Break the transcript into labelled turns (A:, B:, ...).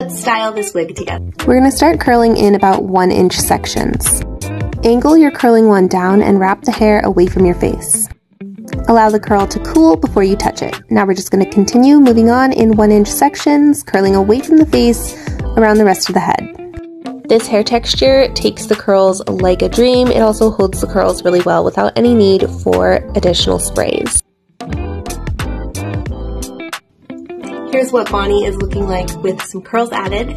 A: let's style this wig together.
B: We're going to start curling in about 1-inch sections. Angle your curling wand down and wrap the hair away from your face. Allow the curl to cool before you touch it. Now we're just going to continue moving on in 1-inch sections, curling away from the face around the rest of the head. This hair texture takes the curls like a dream. It also holds the curls really well without any need for additional sprays.
A: Here's what Bonnie is looking like with some curls added.